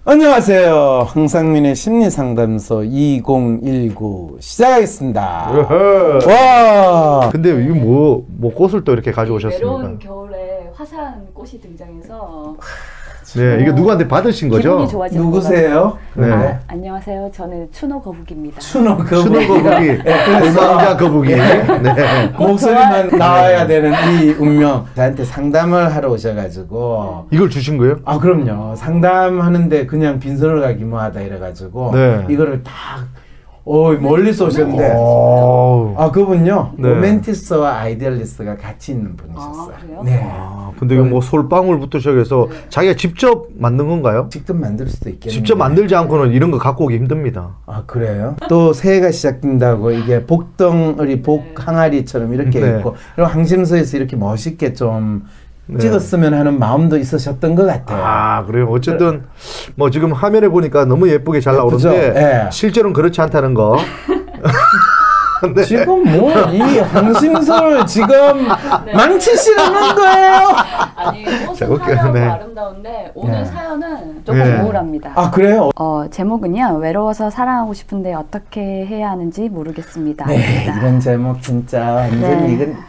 안녕하세요. 황상민의 심리상담소 2019 시작하겠습니다. 와. 근데 이거 뭐 꽃을 또 이렇게 가져오셨습니까? 외로운 겨울에 화사한 꽃이 등장해서 네, 이거 누구한테 받으신 거죠? 기분이 좋아지는 누구세요? 네. 안녕하세요. 저는 추노 거북입니다. 추노 거북이. 추노 거북이. 대망자 거북이. 네. 목소리만 나와야 되는 이 운명. 저한테 상담을 하러 오셔가지고. 이걸 주신 거예요? 아, 그럼요. 상담하는데 그냥 빈손을 가기 뭐하다 이래가지고. 네. 이거를 딱. 멀리서 오셨는데. 아, 그분요? 네. 로맨티스트와 아이디얼리스트가 같이 있는 분이셨어요. 아, 그래요? 네. 근데 이거 뭐 솔방울부터 시작해서 자기가 직접 만든 건가요? 직접 만들 수도 있겠네요. 직접 만들지 않고는 이런 거 갖고 오기 힘듭니다. 아, 그래요? 또 새해가 시작된다고 이게 복덩어리, 복항아리처럼 이렇게 네. 있고, 그리고 항심서에서 이렇게 멋있게 좀 네. 찍었으면 하는 마음도 있으셨던 것 같아요. 아, 그래요? 어쨌든 뭐 지금 화면에 보니까 너무 예쁘게 잘 나오는데 네. 실제로는 그렇지 않다는 거. 네. 지금 뭐 이 항심서를 지금 망치시는 거예요? 아니, 자, 꽃은 화려하고 네. 아름다운데 오늘 네. 사연은 조금 네. 우울합니다. 아, 그래요? 제목은요. 외로워서 사랑하고 싶은데 어떻게 해야 하는지 모르겠습니다. 네, 이런 제목 진짜 완전 네. 이건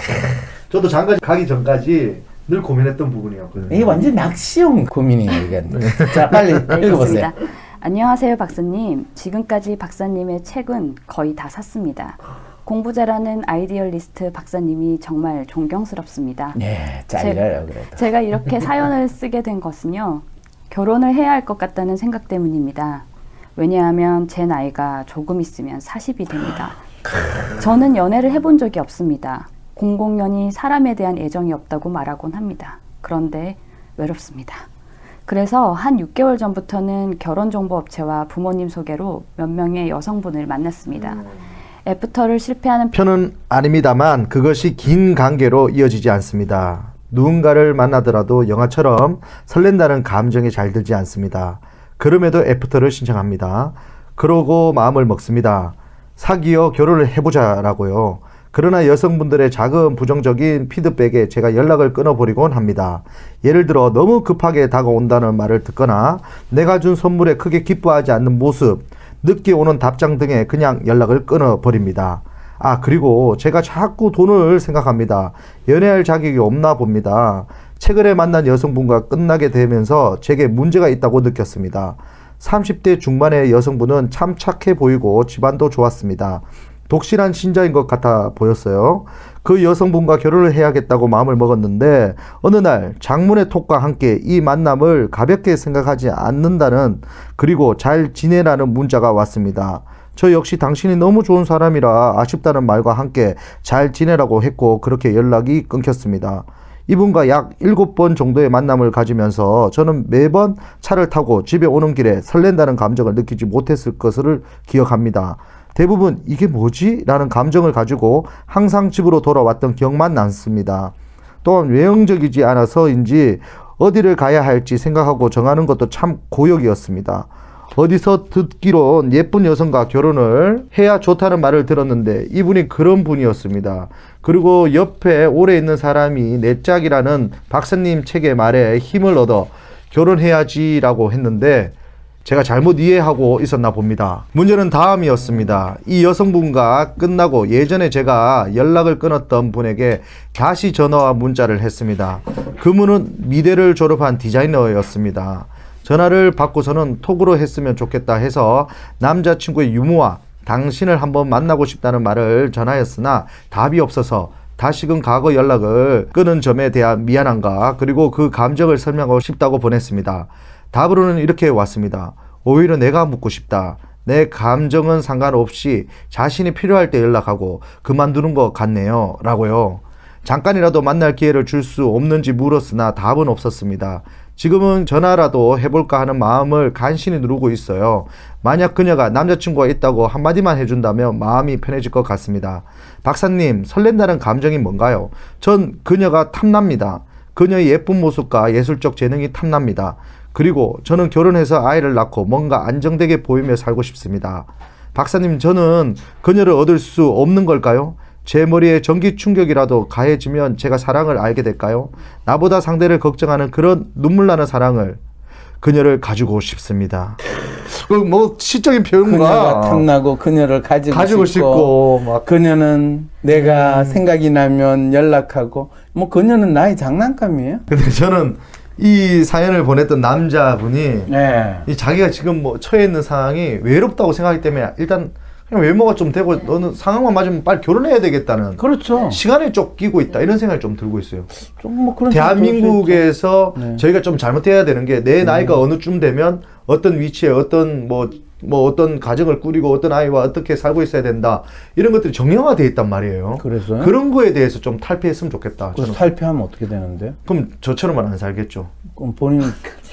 저도 장가 가기 전까지 늘 고민했던 부분이었거든요. 이게 완전 낚시용 고민이에요, 이게. 자, 빨리 네, 읽어보세요. 읽겠습니다. 안녕하세요, 박사님. 지금까지 박사님의 책은 거의 다 샀습니다. 공부 잘하는 아이디얼리스트 박사님이 정말 존경스럽습니다. 네, 잘려요, 그래도. 제가 이렇게 사연을 쓰게 된 것은요. 결혼을 해야 할 것 같다는 생각 때문입니다. 왜냐하면 제 나이가 조금 있으면 40이 됩니다. 저는 연애를 해본 적이 없습니다. 공공연히 사람에 대한 애정이 없다고 말하곤 합니다. 그런데 외롭습니다. 그래서 한 6개월 전부터는 결혼정보업체와 부모님 소개로 몇 명의 여성분을 만났습니다. 애프터를 실패하는 편은 아닙니다만 그것이 긴 관계로 이어지지 않습니다. 누군가를 만나더라도 영화처럼 설렌다는 감정이 잘 들지 않습니다. 그럼에도 애프터를 신청합니다. 그러고 마음을 먹습니다. 사귀어 결혼을 해보자라고요. 그러나 여성분들의 작은 부정적인 피드백에 제가 연락을 끊어버리곤 합니다. 예를 들어 너무 급하게 다가온다는 말을 듣거나 내가 준 선물에 크게 기뻐하지 않는 모습, 늦게 오는 답장 등에 그냥 연락을 끊어버립니다. 아, 그리고 제가 자꾸 돈을 생각합니다. 연애할 자격이 없나 봅니다. 최근에 만난 여성분과 끝나게 되면서 제게 문제가 있다고 느꼈습니다. 30대 중반의 여성분은 참 착해 보이고 집안도 좋았습니다. 독실한 신자인 것 같아 보였어요. 그 여성분과 결혼을 해야겠다고 마음을 먹었는데 어느 날 장문의 톡과 함께 이 만남을 가볍게 생각하지 않는다는, 그리고 잘 지내라는 문자가 왔습니다. 저 역시 당신이 너무 좋은 사람이라 아쉽다는 말과 함께 잘 지내라고 했고 그렇게 연락이 끊겼습니다. 이분과 약 7번 정도의 만남을 가지면서 저는 매번 차를 타고 집에 오는 길에 설렌다는 감정을 느끼지 못했을 것을 기억합니다. 대부분 이게 뭐지? 라는 감정을 가지고 항상 집으로 돌아왔던 기억만 남습니다. 또한 외형적이지 않아서인지 어디를 가야 할지 생각하고 정하는 것도 참 고역이었습니다. 어디서 듣기론 예쁜 여성과 결혼을 해야 좋다는 말을 들었는데 이분이 그런 분이었습니다. 그리고 옆에 오래 있는 사람이 내 짝이라는 박사님 책의 말에 힘을 얻어 결혼해야지라고 했는데 제가 잘못 이해하고 있었나 봅니다. 문제는 다음이었습니다. 이 여성분과 끝나고 예전에 제가 연락을 끊었던 분에게 다시 전화와 문자를 했습니다. 그분은 미대를 졸업한 디자이너였습니다. 전화를 받고서는 톡으로 했으면 좋겠다 해서 남자친구의 유무와 당신을 한번 만나고 싶다는 말을 전하였으나 답이 없어서 다시금 과거 연락을 끊은 점에 대한 미안함과 그리고 그 감정을 설명하고 싶다고 보냈습니다. 답으로는 이렇게 왔습니다. 오히려 내가 묻고 싶다. 내 감정은 상관없이 자신이 필요할 때 연락하고 그만두는 것 같네요. 라고요. 잠깐이라도 만날 기회를 줄 수 없는지 물었으나 답은 없었습니다. 지금은 전화라도 해볼까 하는 마음을 간신히 누르고 있어요. 만약 그녀가 남자친구가 있다고 한마디만 해준다면 마음이 편해질 것 같습니다. 박사님, 설렌다는 감정이 뭔가요? 전 그녀가 탐납니다. 그녀의 예쁜 모습과 예술적 재능이 탐납니다. 그리고 저는 결혼해서 아이를 낳고 뭔가 안정되게 보이며 살고 싶습니다. 박사님, 저는 그녀를 얻을 수 없는 걸까요? 제 머리에 전기 충격이라도 가해지면 제가 사랑을 알게 될까요? 나보다 상대를 걱정하는 그런 눈물 나는 사랑을, 그녀를 가지고 싶습니다. 뭐 시적인 표현과 그녀가 탐나고 그녀를 가지고 싶고 막 그녀는 내가 생각이 나면 연락하고 뭐 그녀는 나의 장난감이에요. 근데 저는 이 사연을 보냈던 남자분이 네. 이 자기가 지금 뭐 처해 있는 상황이 외롭다고 생각하기 때문에 일단 그냥 외모가 좀 되고 너는 상황만 맞으면 빨리 결혼해야 되겠다는 그렇죠. 시간에 쫓기고 있다 이런 생각이 좀 들고 있어요. 좀 뭐 그런 대한민국에서 네. 저희가 좀 잘못해야 되는 게 내 나이가 어느 쯤 되면 어떤 위치에 어떤 뭐 어떤 가정을 꾸리고 어떤 아이와 어떻게 살고 있어야 된다 이런 것들이 정형화되어 있단 말이에요. 그래서 그런 거에 대해서 좀 탈피했으면 좋겠다. 그래서 탈피하면 어떻게 되는데? 그럼 저처럼은 안 살겠죠. 그럼 본인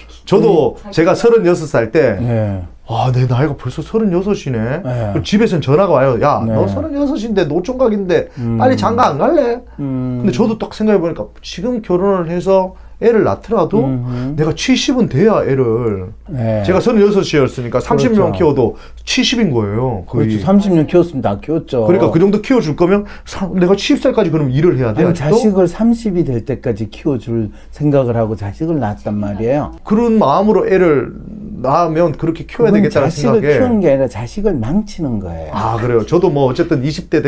저도 제가 36살 때 네. 아, 내 나이가 벌써 36이네. 네. 집에서는 전화가 와요. 야, 네. 너 36인데 노총각인데 빨리 장가 안 갈래? 근데 저도 딱 생각해보니까 지금 결혼을 해서 애를 낳더라도 내가 70은 돼야 애를 네. 제가 36이었으니까 30년 그렇죠. 키워도 70인 거예요. 거의. 그렇죠. 30년 키웠으면 다 키웠죠. 그러니까 그 정도 키워줄 거면 내가 70살까지 그럼 일을 해야 돼. 아니, 아직도? 자식을 30이 될 때까지 키워줄 생각을 하고 자식을 낳았단 말이에요. 그런 마음으로 애를 낳으면 그렇게 키워야 그건 되겠다는 자식을 생각에. 키우는 게 아니라 자식을 망치는 거예요. 아, 그래요. 저도 뭐 어쨌든 20대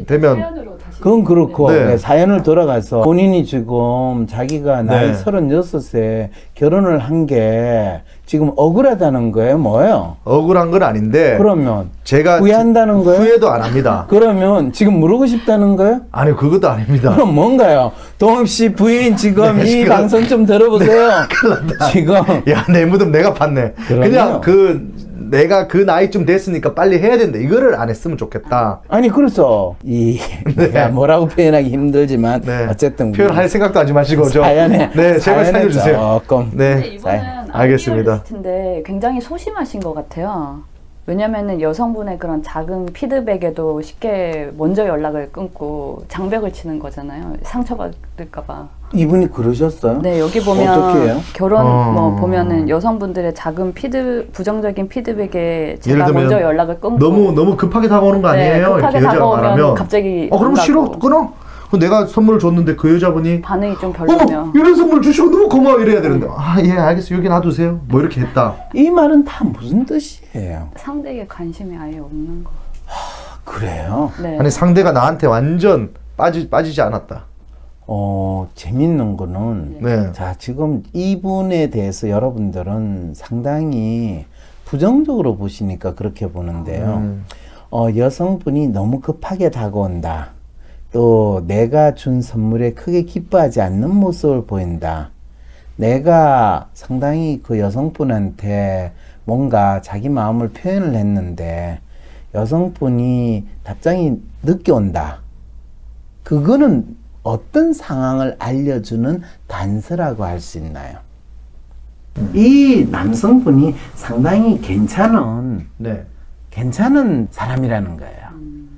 되면 그건 그렇고 네. 네, 사연을 돌아가서 본인이 지금 자기가 나이 네. 36세 결혼을 한 게 지금 억울하다는 거예요? 뭐예요? 억울한 건 아닌데 그러면 제가 후회한다는 거예요? 후회도 안 합니다. 그러면 지금 물르고 싶다는 거예요? 아니 그것도 아닙니다. 그럼 뭔가요? 동엽씨 부인 지금 네, 이 지금- 방송 좀 들어보세요. 지금 야, 내 무덤 내가 팠네. 그럼요. 그냥 내가 그 나이쯤 됐으니까 빨리 해야 된다. 이거를 안 했으면 좋겠다. 아니 그래서 내가 뭐라고 표현하기 힘들지만 네. 어쨌든 표현할 생각도 하지 마시고 저 사연에 네, 제발 사연에 살려주세요. 조금 근데 네. 이거는 알겠습니다. 리스트인데 굉장히 소심하신 것 같아요. 왜냐면은 여성분의 그런 작은 피드백에도 쉽게 먼저 연락을 끊고 장벽을 치는 거잖아요. 상처받을까봐. 이분이 그러셨어요? 네, 여기 어떻게 보면 해요? 결혼 뭐 보면은 여성분들의 작은 부정적인 피드백에 예를 제가 들면 먼저 연락을 끊고 너무 급하게 다가오는 거 네, 아니에요? 급하게 이렇게 여자가 다가오면 말하면 갑자기 그럼 안 싫어 가고. 끊어. 그럼 내가 선물을 줬는데 그 여자분이 반응이 좀 별로면 이런 선물 주시고 너무 고마워 이래야 되는데 아, 예, 알겠어. 여기 놔두세요. 뭐 이렇게 했다. 이 말은 다 무슨 뜻이에요? 상대에게 관심이 아예 없는 거. 그래요? 네. 아니 상대가 나한테 완전 빠지지 않았다. 재밌는 거는 네. 자 지금 이분에 대해서 여러분들은 상당히 부정적으로 보시니까 그렇게 보는데요. 여성분이 너무 급하게 다가온다. 또 내가 준 선물에 크게 기뻐하지 않는 모습을 보인다. 내가 상당히 그 여성분한테 뭔가 자기 마음을 표현을 했는데 여성분이 답장이 늦게 온다. 그거는 어떤 상황을 알려주는 단서라고 할 수 있나요? 이 남성분이 상당히 괜찮은 사람이라는 거예요.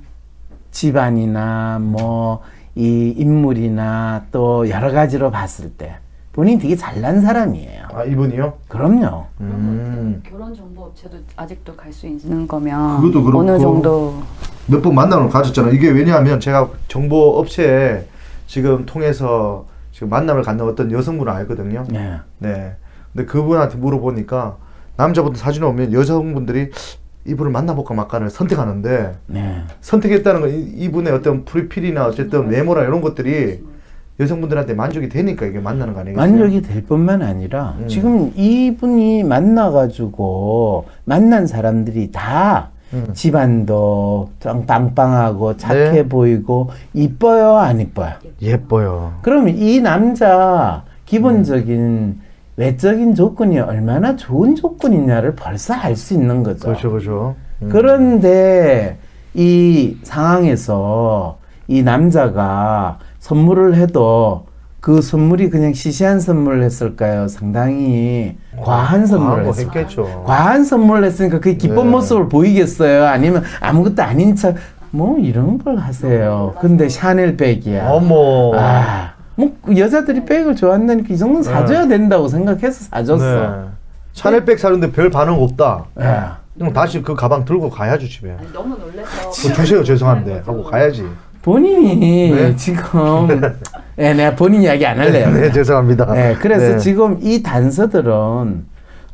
집안이나 뭐 이 인물이나 또 여러 가지로 봤을 때 본인이 되게 잘난 사람이에요. 아, 이분이요? 그럼요. 결혼 정보 업체도 아직도 갈 수 있는 거면 그것도 그렇고 어느 정도 몇 번 만남을 가졌잖아요. 이게 왜냐하면 제가 정보 업체에 지금 통해서 지금 만남을 갖는 어떤 여성분을 알거든요. 네. 네. 근데 그분한테 물어보니까 남자분들 사진을 오면 여성분들이 이분을 만나볼까 말까를 선택하는데 네. 선택했다는 건 이분의 어떤 프로필이나 어쨌든 외모나 이런 것들이 여성분들한테 만족이 되니까 이게 만나는 거 아니겠어요? 만족이 될 뿐만 아니라 지금 이분이 만나가지고 만난 사람들이 다 집안도 빵빵하고 착해 네. 보이고 이뻐요 안 이뻐요? 예뻐요. 그럼 이 남자 기본적인 외적인 조건이 얼마나 좋은 조건이냐를 벌써 알 수 있는 거죠. 그렇죠, 그렇죠. 그런데 이 상황에서 이 남자가 선물을 해도 그 선물이 그냥 시시한 선물을 했을까요? 상당히 과한 선물을 했을까요? 했겠죠. 과한 선물을 했으니까 그 기쁜 네. 모습을 보이겠어요? 아니면 아무것도 아닌 척 뭐 이런 걸 하세요. 근데 샤넬 백이야. 어머. 뭐 여자들이 백을 좋아한다니까 이 정도는 사줘야 된다고 생각해서 사줬어. 네. 샤넬백 사는데 별 반응 없다. 네. 그럼 다시 그 가방 들고 가야죠 집에. 너무 놀라서 그거 주세요 죄송한데 하고 가야지. 본인이 네? 지금 내가 본인 이야기 안 할래요. 네 죄송합니다. 네, 그래서 네. 지금 이 단서들은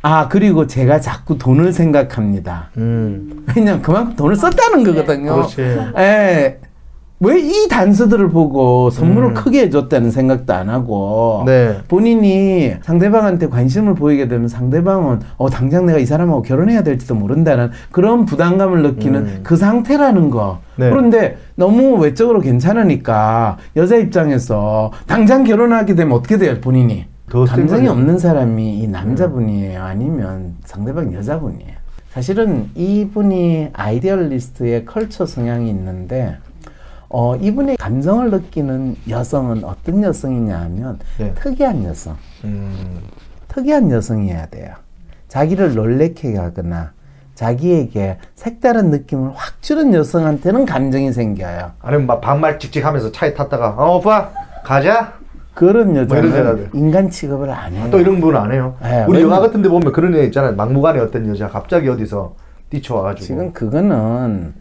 그리고 제가 자꾸 돈을 생각합니다. 왜냐면 그만큼 돈을 썼다는 거거든요. 그렇지. 예. 왜 이 단서들을 보고 선물을 크게 해줬다는 생각도 안 하고 네. 본인이 상대방한테 관심을 보이게 되면 상대방은 당장 내가 이 사람하고 결혼해야 될지도 모른다는 그런 부담감을 느끼는 그 상태라는 거. 네. 그런데 너무 외적으로 괜찮으니까 여자 입장에서 당장 결혼하게 되면 어떻게 돼요, 본인이? 감정이 없는 사람이 이 남자분이에요? 아니면 상대방 여자분이에요? 사실은 이분이 아이디얼리스트의 컬처 성향이 있는데 이분의 감정을 느끼는 여성은 어떤 여성이냐 하면 특이한 여성. 특이한 여성이어야 돼요. 자기를 놀래게 하거나 자기에게 색다른 느낌을 확 주는 여성한테는 감정이 생겨요. 아니면 막 반말 찍찍하면서 차에 탔다가 오빠 가자? 그런 여자는 인간 취급을 안 해요. 또 이런 분은 안 해요. 네, 우리 영화 같은 데 보면 그런 애 있잖아요. 막무가내 어떤 여자 갑자기 어디서 뛰쳐와가지고. 지금 그거는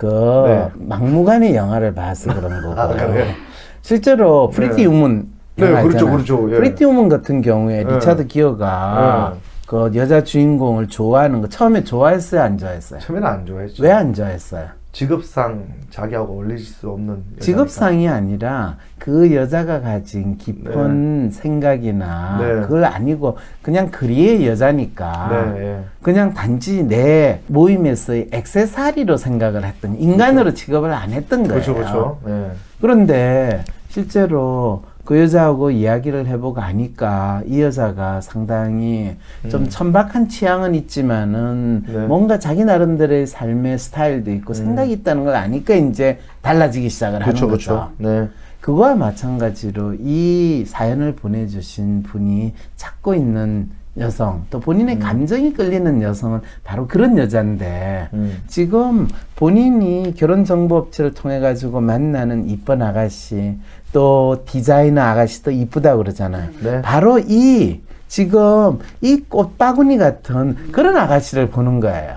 막무가내 영화를 봐서 그런 거고. 그래요? 실제로 프리티 우먼 그렇죠. 예. 프리티 우먼 같은 경우에 리차드 기어가 그 여자 주인공을 좋아하는 거 처음에 좋아했어요, 안 좋아했어요? 처음에는 안 좋아했죠. 왜 안 좋아했어요? 직업상 자기하고 어울릴 수 없는 여자니까. 직업상이 아니라 그 여자가 가진 깊은 생각이나 그걸 아니고 그냥 그리의 여자니까 그냥 단지 내 모임에서의 액세서리로 생각을 했던 인간으로 취급을 안 했던 거예요. 그렇죠. 그런데 실제로 그 여자하고 이야기를 해보고 하니까 이 여자가 상당히 좀 천박한 취향은 있지만은 뭔가 자기 나름대로의 삶의 스타일도 있고 생각이 있다는 걸 아니까 이제 달라지기 시작을 하는 거죠. 그렇죠. 네. 그거와 마찬가지로 이 사연을 보내주신 분이 찾고 있는 여성, 또 본인의 감정이 끌리는 여성은 바로 그런 여잔데 지금 본인이 결혼정보업체를 통해 가지고 만나는 이쁜 아가씨, 또 디자이너 아가씨도 이쁘다고 그러잖아요. 바로 지금 이 꽃바구니 같은 그런 아가씨를 보는 거예요.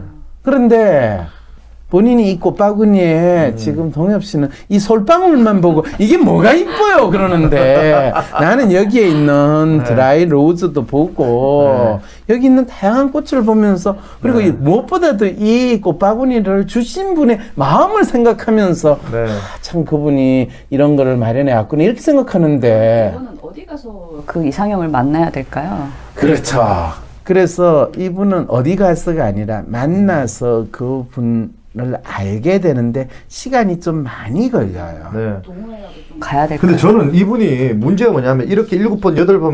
그런데 본인이 이 꽃바구니에 지금 동엽 씨는 이 솔방울만 보고 이게 뭐가 이뻐요 그러는데 나는 여기에 있는 드라이 로즈도 보고 여기 있는 다양한 꽃을 보면서 그리고 무엇보다도 이 꽃바구니를 주신 분의 마음을 생각하면서 참 그분이 이런 거를 마련해 왔구나 이렇게 생각하는데 이분은 어디 가서 그 이상형을 만나야 될까요? 그렇죠. 그래서 이분은 어디 가서가 아니라 만나서 그분 을 알게 되는데 시간이 좀 많이 걸려요. 동호회라도 좀 가야 될까요? 근데 저는 이분이 문제가 뭐냐면 이렇게 7번, 8번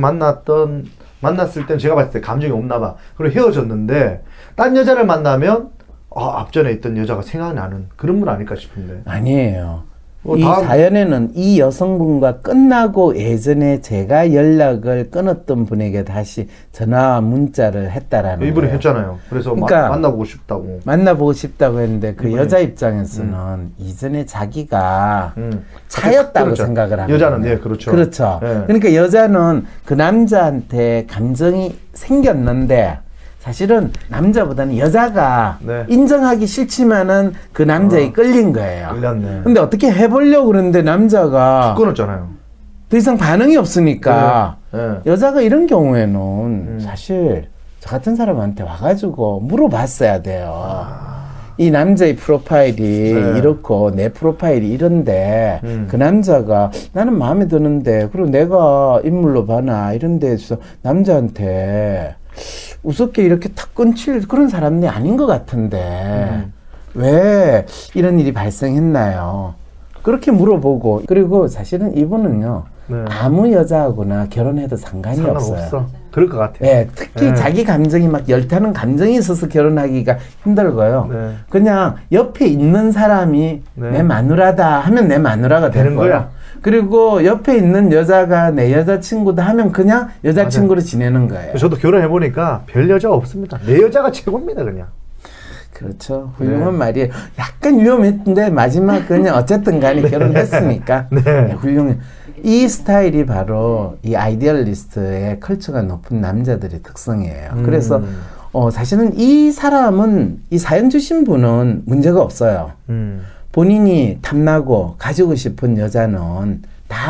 만났을 때는 제가 봤을 때 감정이 없나 봐. 그리고 헤어졌는데 딴 여자를 만나면 앞전에 있던 여자가 생각나는 그런 분 아닐까 싶은데. 아니에요. 이 사연에는 이 여성분과 끝나고 예전에 제가 연락을 끊었던 분에게 다시 전화와 문자를 했다라는 거예요. 이분이 했잖아요. 그래서 그러니까 만나보고 싶다고 했는데 그 여자 입장에서는 이전에 자기가 차였다고 생각을 합니다. 여자는 그렇죠. 그렇죠. 그러니까 여자는 그 남자한테 감정이 생겼는데 사실은 남자보다는 여자가 인정하기 싫지만은 그 남자에 끌린 거예요. 끌렸네. 근데 어떻게 해보려고 그러는데 남자가 끊었잖아요. 더 이상 반응이 없으니까 여자가 이런 경우에는 사실 저 같은 사람한테 와가지고 물어봤어야 돼요. 이 남자의 프로파일이 이렇고 내 프로파일이 이런데 그 남자가 나는 마음에 드는데 그리고 내가 인물로 봐나 이런 데서 남자한테 우습게 이렇게 탁 끊칠 그런 사람이 아닌 것 같은데 왜 이런 일이 발생했나요? 그렇게 물어보고 그리고 사실은 이분은요 아무 여자하고나 결혼해도 상관이 없어요. 그럴 것 같아요. 특히 자기 감정이 막 열타는 감정이 있어서 결혼하기가 힘들고요. 그냥 옆에 있는 사람이 내 마누라다 하면 내 마누라가 되는 거야. 그리고 옆에 있는 여자가 내 여자친구다 하면 그냥 여자친구로 지내는 거예요. 저도 결혼해보니까 별 여자가 없습니다. 내 여자가 최고입니다 그냥. 그렇죠. 훌륭한 말이에요. 약간 위험했는데 마지막 그냥 어쨌든 간에 결혼했으니까 훌륭해. 이 스타일이 바로 이 아이디얼리스트의 컬처가 높은 남자들의 특성이에요. 그래서 사실은 이 사람은 이 사연 주신 분은 문제가 없어요. 본인이 탐나고 가지고 싶은 여자는 다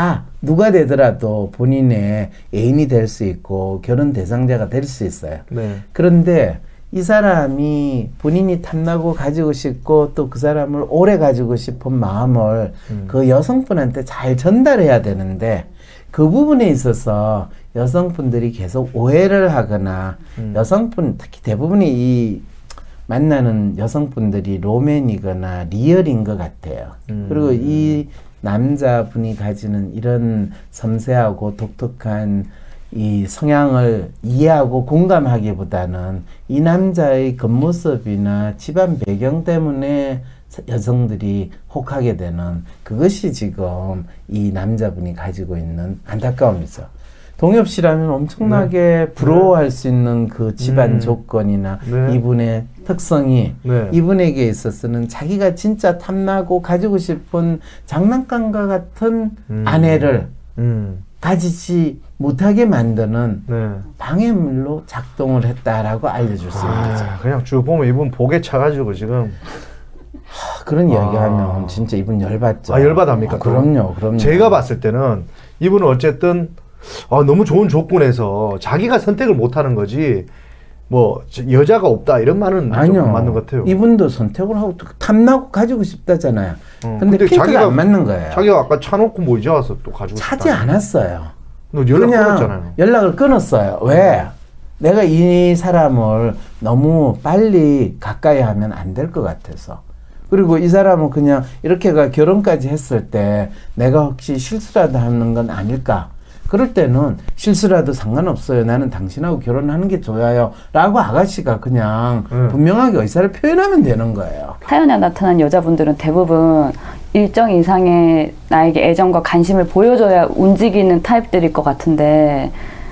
누가 되더라도 본인의 애인이 될 수 있고 결혼 대상자가 될 수 있어요. 네. 그런데 이 사람이 본인이 탐나고 가지고 싶고 또 그 사람을 오래 가지고 싶은 마음을 그 여성분한테 잘 전달해야 되는데 그 부분에 있어서 여성분들이 계속 오해를 하거나 여성분 특히 대부분이 이 만나는 여성분들이 로맨이거나 리얼인 것 같아요. 그리고 이 남자분이 가지는 이런 섬세하고 독특한 이 성향을 이해하고 공감하기보다는 이 남자의 겉모습이나 집안 배경 때문에 여성들이 혹하게 되는 그것이 지금 이 남자분이 가지고 있는 안타까움이죠. 동엽 씨라면 엄청나게 부러워할 수 있는 그 집안 조건이나 이분의 특성이 이분에게 있어서는 자기가 진짜 탐나고 가지고 싶은 장난감과 같은 아내를 가지지 못하게 만드는 방해물로 작동을 했다라고 알려줄 수 있는 거죠. 그냥 쭉 보면 이분 복에 차가지고 지금 그런 이야기하면 진짜 이분 열받죠. 열받합니까? 그럼요. 제가 봤을 때는 이분은 어쨌든 너무 좋은 조건에서 자기가 선택을 못하는 거지 뭐 여자가 없다 이런 말은 좀 맞는 것 같아요. 이분도 선택을 하고 탐나고 가지고 싶다잖아요. 근데 핑크가 안 맞는 거예요. 자기가 아까 차놓고 뭐 이제 와서 또 가지고 차지 않았어요. 연락 끊었잖아요. 연락을 끊었어요. 왜? 내가 이 사람을 너무 빨리 가까이 하면 안 될 것 같아서. 그리고 이 사람은 그냥 이렇게가 결혼까지 했을 때 내가 혹시 실수라도 하는 건 아닐까? 그럴 때는 실수라도 상관없어요. 나는 당신하고 결혼하는 게 좋아요. 라고 아가씨가 그냥 분명하게 의사를 표현하면 되는 거예요. 사연에 나타난 여자분들은 대부분 일정 이상의 나에게 애정과 관심을 보여줘야 움직이는 타입들일 것 같은데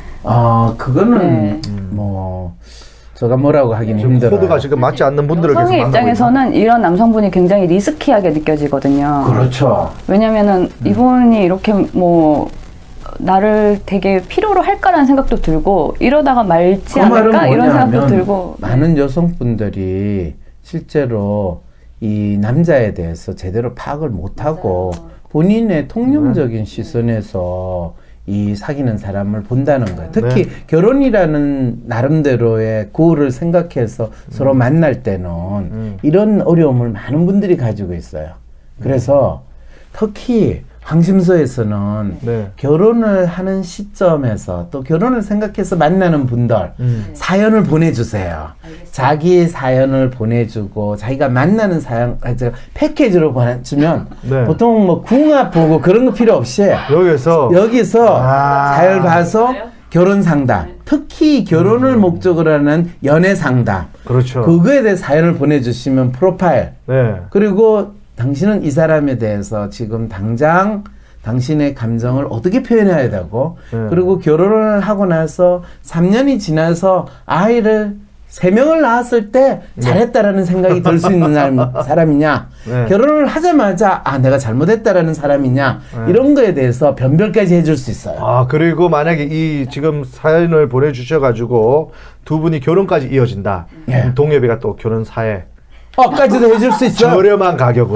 그거는 뭐 제가 뭐라고 하긴 힘들어요. 코드가 지금 맞지 않는 분들을 계속 여성의 입장에서는 이런 남성분이 굉장히 리스키하게 느껴지거든요. 그렇죠. 왜냐면은 이분이 이렇게 뭐 나를 되게 필요로 할까라는 생각도 들고 이러다가 말지 않을까 이런 생각도 들고 많은 여성분들이 실제로 이 남자에 대해서 제대로 파악을 못하고 본인의 통념적인 시선에서 이 사귀는 사람을 본다는 거예요. 특히 결혼이라는 나름대로의 고을을 생각해서 서로 만날 때는 이런 어려움을 많은 분들이 가지고 있어요. 그래서 특히 황심소에서는 결혼을 하는 시점에서 또 결혼을 생각해서 만나는 분들 사연을 보내주세요. 자기 사연을 보내주고 자기가 만나는 사연 패키지로 보내주면 보통 뭐 궁합 보고 그런 거 필요 없이 여기서 사연을 봐서 결혼 상담, 특히 결혼을 목적으로 하는 연애 상담, 그거에 대해 사연을 보내주시면 프로파일 그리고 당신은 이 사람에 대해서 지금 당장 당신의 감정을 어떻게 표현해야 되고 그리고 결혼을 하고 나서 3년이 지나서 아이를 3명을 낳았을 때 잘했다라는 생각이 들 수 있는 사람이냐 결혼을 하자마자 내가 잘못했다라는 사람이냐 이런 거에 대해서 변별까지 해줄 수 있어요. 그리고 만약에 이 지금 사연을 보내주셔가지고 두 분이 결혼까지 이어진다. 동엽이가 또 결혼 사회 까지도 해줄 수 있어요. 저렴한 가격으로.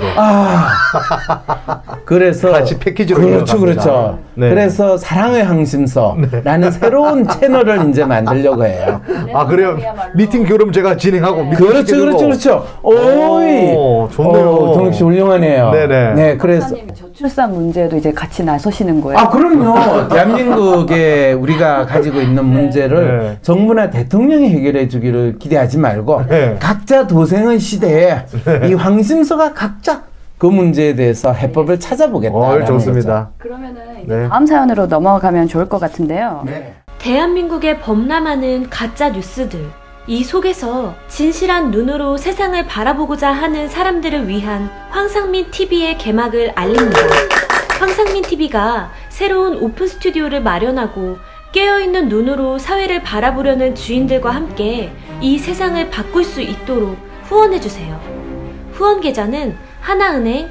그래서 같이 패키지로 그렇죠. 그래서 사랑의 항심서라는 새로운 채널을 이제 만들려고 해요. 그래요? 미팅 결혼 제가 진행하고. 그렇죠. 오이. 좋네요. 동엽 씨 훌륭하네요. 네, 그래서 저출산 문제도 이제 같이 나서시는 거예요. 그럼요. 대한민국에 우리가 가지고 있는 문제를 정부나 대통령이 해결해 주기를 기대하지 말고 각자 도생의 시대에 이 황심서가 각자 그 문제에 대해서 해법을 찾아보겠다. 좋습니다. 그러면은 이제 다음 사연으로 넘어가면 좋을 것 같은데요. 대한민국에 범람하는 가짜 뉴스들. 이 속에서 진실한 눈으로 세상을 바라보고자 하는 사람들을 위한 황상민 TV의 개막을 알립니다. 황상민 TV가 새로운 오픈 스튜디오를 마련하고 깨어있는 눈으로 사회를 바라보려는 주인들과 함께 이 세상을 바꿀 수 있도록 후원해주세요. 후원 계좌는 하나은행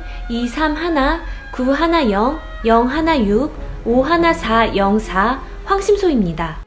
231-910-016-51404 황심소입니다.